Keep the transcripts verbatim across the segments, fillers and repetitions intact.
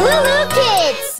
LooLoo Kids!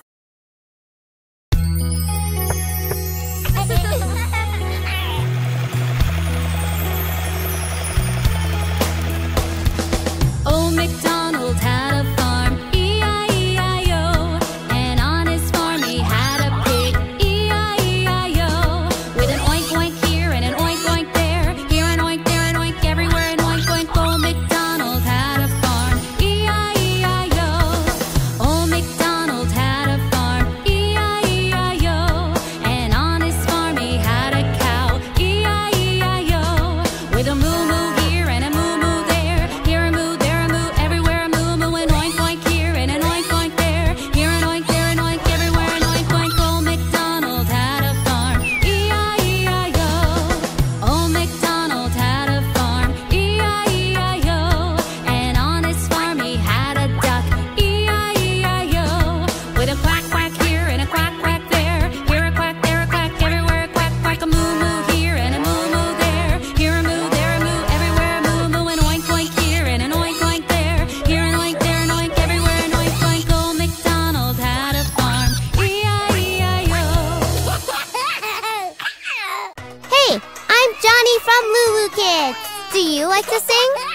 Old MacDonald had a farm, E I E I O. And on his farm he had a pig, E I E I O. With an oink oink here and an oink oink there, here an oink, there an oink, everywhere an oink oink. Old MacDonald had a farm, E I E I O. Old MacDonald had a farm, E I E I O. And on his farm he had a cow, E I E I O. With a moo moo here and a moo moo there, here a moo, there a moo, everywhere a moo moo. An oink oink here and an oink oink there, here an oink, there an oink, everywhere an oink oink. Old MacDonald had a farm, E I E I O. Old MacDonald had a farm, E I E I O. And on his farm he had a duck, E I E I O. With a quack quack here and a quack quack there, here a quack, there a quack, everywhere a quack quack. A moo moo here and a moo moo there, here a moo, there a moo, everywhere a moo moo. An oink oink here and an oink oink there, here an oink, there an oink, everywhere an oink oink. Old MacDonald had a farm, E I E I O. Hey, I'm Johnny from LooLoo Kids. Do you like to sing?